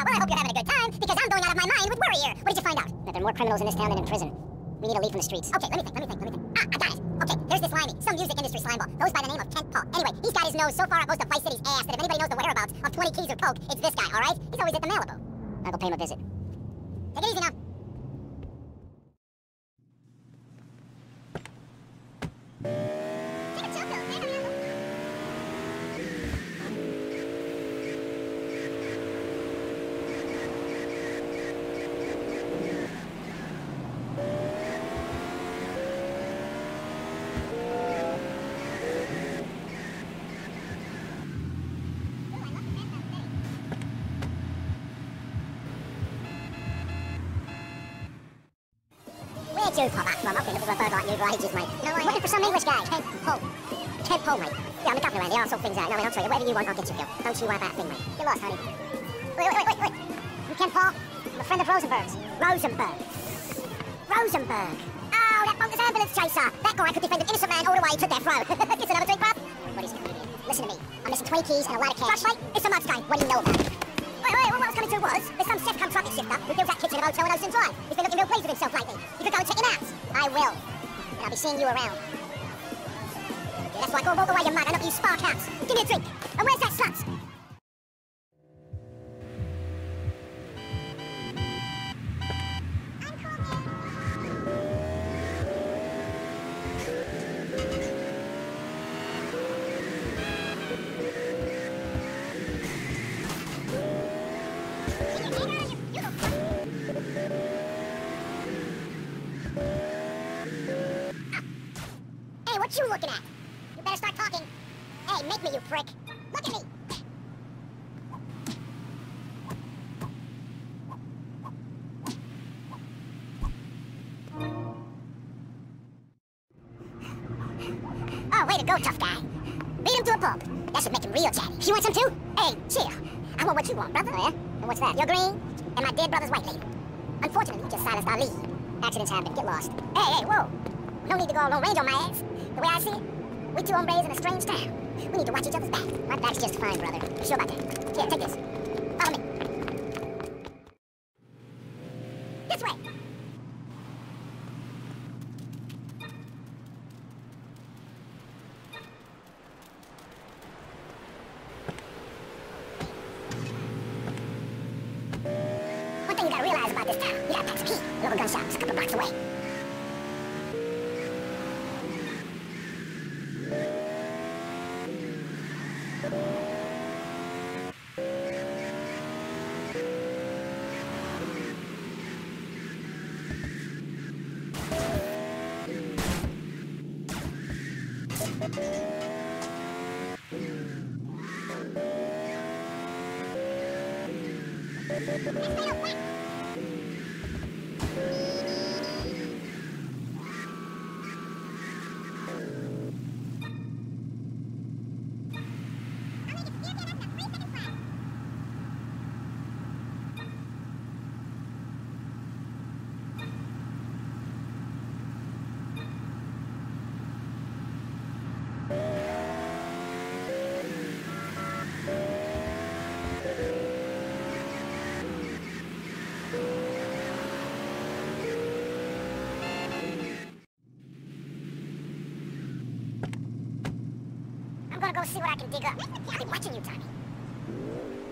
Well, I hope you're having a good time, because I'm going out of my mind with worry here. What did you find out? That there are more criminals in this town than in prison. We need to leave from the streets. Okay, let me think. Ah, I got it. Okay, there's this Limey, some music industry slimeball, goes by the name of Kent Paul. Anyway, he's got his nose so far up most of Vice City's ass that if anybody knows the whereabouts of 20 keys or coke, it's this guy, all right? He's always at the Malibu. I'll go pay him a visit. Take it easy now. Where'd you pop up from? Okay, looking for a bird like you, for ages, mate. No, I'm looking for some English guy. Kent Paul, mate. Yeah, I'm a governor around here, I'll sort things out. No, mate, I'll tell you, whatever you want, I'll get you, Bill. Don't you worry about a thing, mate. Get lost, honey. Wait. You Kent Paul? I'm a friend of Rosenberg's. Rosenberg. Oh, that bogus ambulance chaser. That guy could defend an innocent man all the way to death row. Get another drink, bruv? Everybody's a comedian. Listen to me. I'm missing 20 keys and a lot of cash. Josh, mate, it's a mud stain. What do you know about it? Wait, what I was coming to was, there's some chef come trumpet shifter who builds that kitchen at a hotel in Ocean Drive. He's been looking real pleased with himself lately. You could go and check him out. I will. And I'll be seeing you around. Yeah, that's right, go and walk away, you mud, and not you spark house. Give me a drink. And where's that slut? What you looking at? You better start talking. Hey, make me, you prick. Look at me. Oh, way to go, tough guy. Beat him to a pulp. That should make him real chatty. You want some too? Hey, chill. I want what you want, brother. Oh, yeah? And what's that? Your green and my dead brother's white lady. Unfortunately, you just silenced our lead. Accidents happen. Get lost. Hey, whoa. No need to go on long range on my ass. The way I see it, we two hombres in a strange town. We need to watch each other's back. My back's just fine, brother. You sure about that? Here, take this. Follow me. This way. One thing you gotta realize about this town, you gotta pack some heat. A local gun shop is a couple blocks away. I'm gonna go see what I can dig up. I've been watching you, Tommy.